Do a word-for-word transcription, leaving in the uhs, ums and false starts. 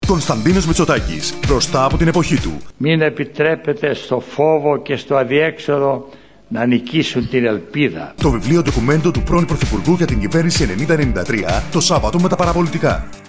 Κωνσταντίνος Μητσοτάκης, μπροστά από την εποχή του. Μην επιτρέπετε στο φόβο και στο αδιέξοδο να νικήσουν την ελπίδα. Το βιβλίο ντοκουμέντο του πρώην Πρωθυπουργού για την κυβέρνηση ενενήντα ενενήντα τρία, το Σάββατο με τα παραπολιτικά.